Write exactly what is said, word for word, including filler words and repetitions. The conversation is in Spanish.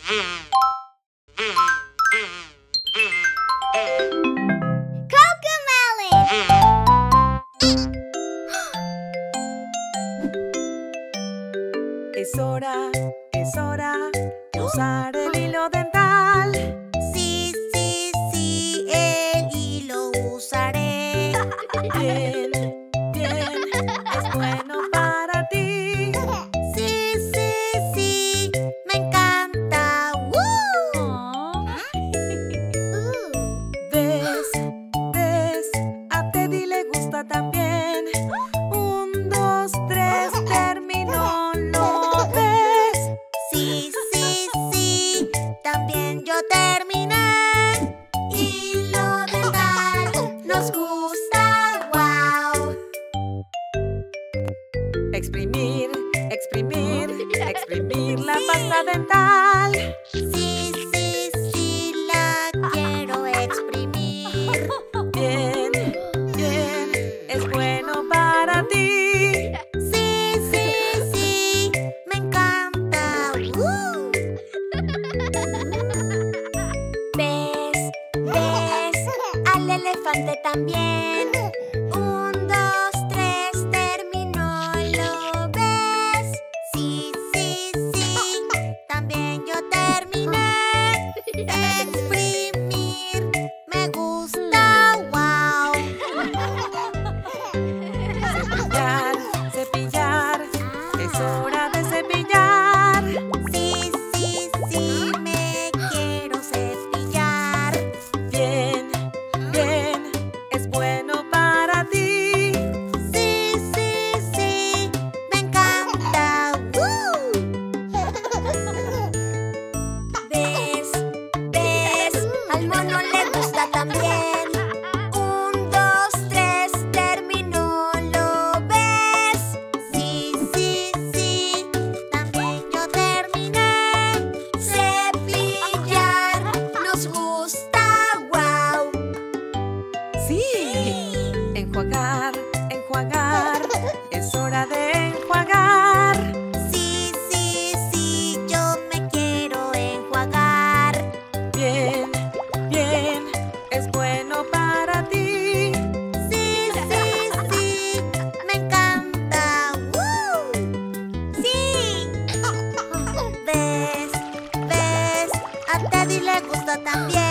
Es hora, es hora de usar el hilo dental. Sí, sí, sí, el hilo usaré. Bien, bien, es bueno para ti. Sí, sí, sí, me encanta. ¡Woo! ¿Ves? ¿Ves? A Teddy le gusta también. Un, dos, tres, terminó. ¿Lo ves? Sí, sí, sí, también yo terminé. Hilo dental, nos gusta, wow. Exprimir, exprimir, exprimir la pasta dental. Sí, sí, sí, la quiero exprimir. Bien, bien, es bueno para ti. Sí, sí, sí, me encanta. ¡Woo! ¿Ves? ¿Ves? Al elefante también. Un, dos, tres, terminó. ¿Lo ves? Sí, sí, sí, también yo terminé. Exprimir, me gusta, wow. Cepillar, cepillar, es hora de cepillar. Sí, sí, sí, me quiero cepillar. Bien, bien, es bueno para ti. Sí, sí, sí, me encanta. ¡Woo! ¿Ves? ¿Ves? Al mono le gusta también. Un, dos, tres, terminó. ¿Lo ves? Sí, sí, sí, también yo terminé. Cepillar, nos gusta, wow. Sí, enjuagar, enjuagar, es hora de enjuagar. Sí, sí, sí, yo me quiero enjuagar. Bien, bien, es bueno para ti. Sí, sí, sí, me encanta. ¡Woo! Sí. ¿Ves? ¿Ves? A Teddy le gusta también.